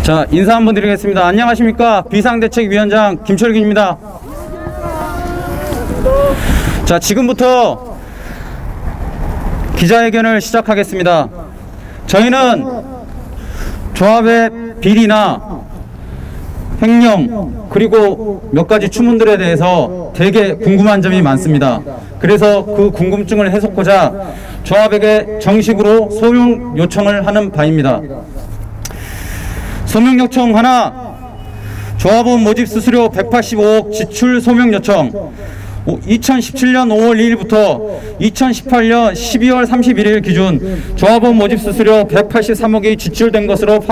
자, 인사 한번 드리겠습니다. 안녕하십니까, 비상대책위원장 김철균입니다. 자, 지금부터 기자회견을 시작하겠습니다. 저희는 조합의 비리나 횡령 그리고 몇 가지 추문들에 대해서 되게 궁금한 점이 많습니다. 그래서 그 궁금증을 해소하고자 조합에게 정식으로 소명 요청을 하는 바입니다. 소명 요청 하나, 조합원 모집 수수료 185억 지출 소명 요청. 2017년 5월 2일부터 2018년 12월 31일 기준 조합원 모집 수수료 183억이 지출된 것으로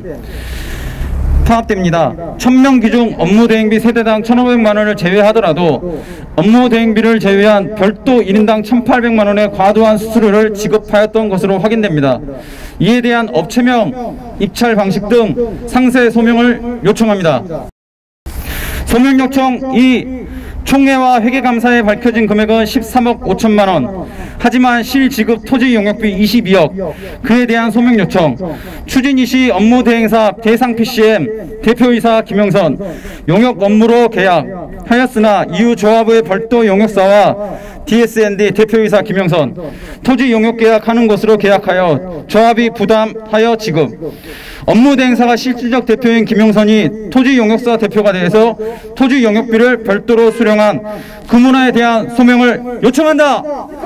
파악됩니다. 1000명 기준 업무대행비 세대당 1,500만 원을 제외하더라도 업무대행비를 제외한 별도 1인당 1,800만 원의 과도한 수수료를 지급하였던 것으로 확인됩니다. 이에 대한 업체명, 입찰 방식 등 상세 소명을 요청합니다. 소명 요청 2. 총회와 회계감사에 밝혀진 금액은 13억 5천만 원. 하지만 실지급 토지 용역비 22억. 그에 대한 소명 요청. 추진이시 업무 대행사 대상 PCM 대표이사 김영선 용역 업무로 계약하였으나 이후 조합의 별도 용역사와 DSND 대표이사 김영선 토지 용역 계약하는 것으로 계약하여 조합이 부담하여 지급. 업무 대행사가 실질적 대표인 김영선이 토지 용역사 대표가 되어서 토지 용역비를 별도로 수령한 그 문화에 대한 소명을 요청한다.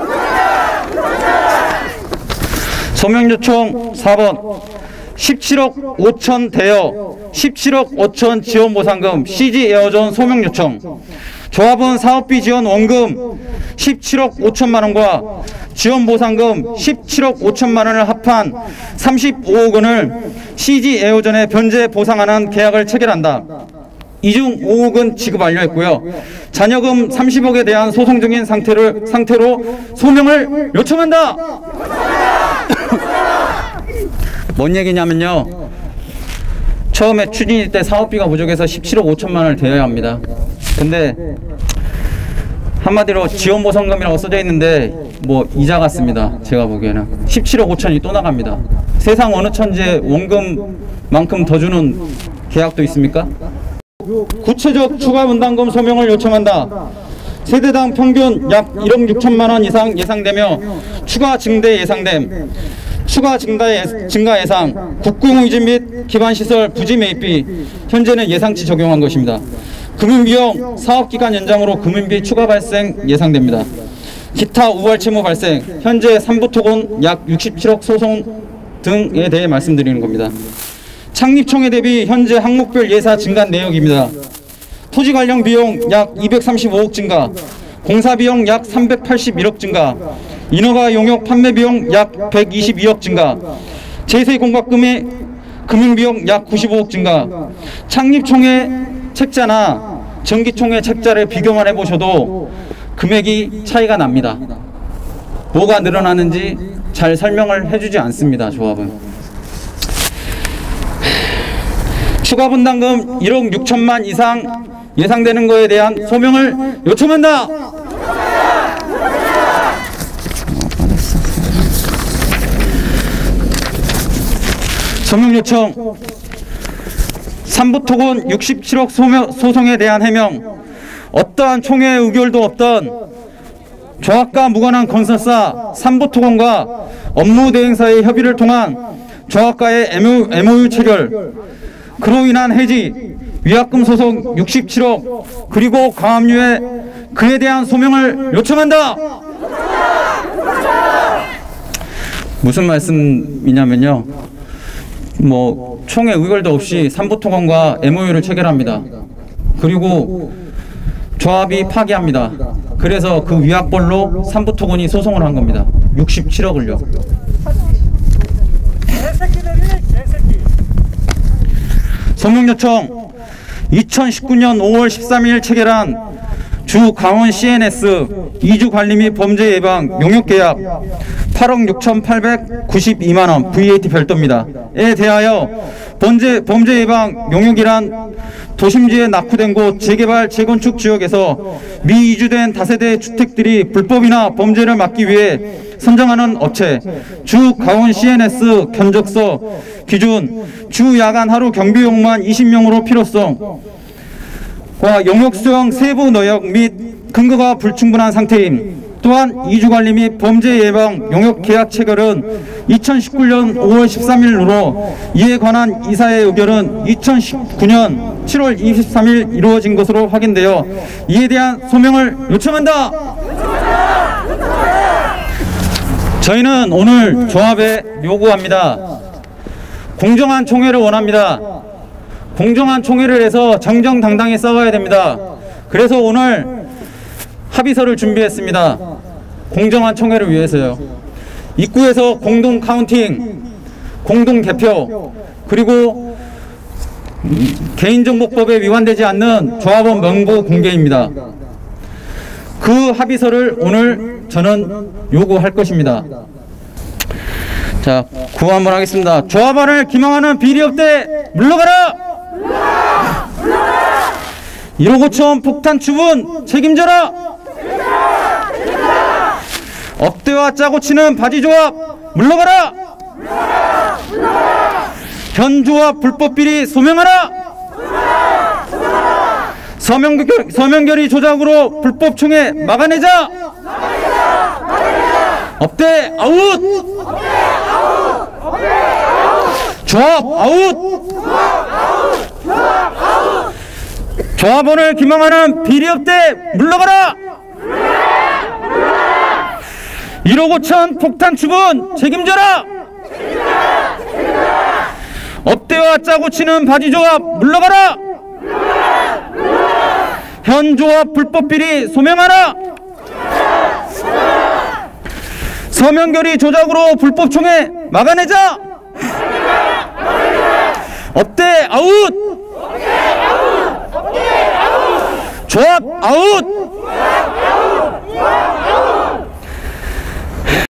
소명 요청 4번. 17억 5천 대여 17억 5천 지원보상금 CG에어존 소명 요청. 조합은 사업비 지원 원금 17억 5천만 원과 지원보상금 17억 5천만 원을 합한 35억 원을 CG에어존에 변제 보상하는 계약을 체결한다. 이 중 5억은 지급 완료했고요. 잔여금 30억에 대한 소송 중인 상태로 소명을 요청한다. 뭔 얘기냐면요, 처음에 추진일 때 사업비가 부족해서 17억 5천만 원을 대여야 합니다. 근데 한마디로 지원보상금이라고 써져 있는데 뭐 이자 같습니다. 제가 보기에는 17억 5천이 또 나갑니다. 세상 어느 천지에 원금만큼 더 주는 계약도 있습니까? 구체적 추가 분담금 소명을 요청한다. 세대당 평균 약 1억 6천만 원 이상 예상되며 추가 증대 예상됨. 추가 증가 예상, 국공유지 및 기반시설 부지 매입비 현재는 예상치 적용한 것입니다. 금융비용 사업기간 연장으로 금융비 추가 발생 예상됩니다. 기타 우발 채무 발생, 현재 3부 토건 약 67억 소송 등에 대해 말씀드리는 겁니다. 창립총회 대비 현재 항목별 예사 증가 내역입니다. 토지 관련 비용 약 235억 증가, 공사비용 약 381억 증가, 인허가 용역 판매 비용 약 122억 증가, 제세 공과금의 금융비용 약 95억 증가. 창립총회 책자나 정기총회 책자를 비교만 해보셔도 금액이 차이가 납니다. 뭐가 늘어나는지 잘 설명을 해주지 않습니다. 조합은. 추가 분담금 1억 6천만 이상 예상되는 것에 대한 소명을 요청한다. 소명 요청. 3부 토건 67억 소송에 대한 해명. 어떠한 총회 의결도 없던 조합과 무관한 건설사 3부 토건과 업무 대행사의 협의를 통한 조합과의 MOU 체결, 그로 인한 해지, 위약금 소송 67억, 그리고 가압류에 그에 대한 소명을 요청한다. 무슨 말씀이냐면요, 뭐 총회 의결도 없이 3부 토건과 MOU를 체결합니다. 그리고 조합이 파기합니다. 그래서 그 위약벌로 3부 토건이 소송을 한 겁니다. 67억을요. 소명 요청. 2019년 5월 13일 체결한 주 강원 CNS 이주 관리 및 범죄 예방 용역 계약 8억 6,892만 원 VAT 별도입니다. 에 대하여 범죄 예방 용역이란 도심지에 낙후된 곳 재개발 재건축 지역에서 미이주된 다세대 주택들이 불법이나 범죄를 막기 위해 선정하는 업체 주 강원 CNS 견적서 기준 주 야간 하루 경비용만 20명으로 필요성과 용역 수용 세부 노역 및 근거가 불충분한 상태임. 또한 이주관리 및 범죄 예방 용역 계약 체결은 2019년 5월 13일로 이에 관한 이사의 의결은 2019년 7월 23일 이루어진 것으로 확인되어 이에 대한 소명을 요청한다. 저희는 오늘 조합에 요구합니다. 공정한 총회를 원합니다. 공정한 총회를 해서 정정당당히 싸워야 됩니다. 그래서 오늘 합의서를 준비했습니다. 공정한 총회를 위해서요. 입구에서 공동 카운팅, 공동 개표, 그리고 개인정보법에 위반되지 않는 조합원 명부 공개입니다. 그 합의서를 오늘 저는 요구할 것입니다. 자, 구호 한번 하겠습니다. 조합원을 기망하는 비리업대 물러가라! 1호 고천 폭탄 추분 책임져라! 업대와 짜고 치는 바지조합 물러가라! 현조합 불법비리 소명하라! 서명결의 조작으로 불법총회 막아내자! 업대 아웃! 조합 아웃! 조합원을 기망하는 비리업대 물러가라! 1호 고천 폭탄 추분 책임져라! 업대와 짜고 치는 바지조합 물러가라! 현조합 불법비리 소명하라! 서명결의 조작으로 불법총회 막아내자! 업대 아웃! 조합 아웃!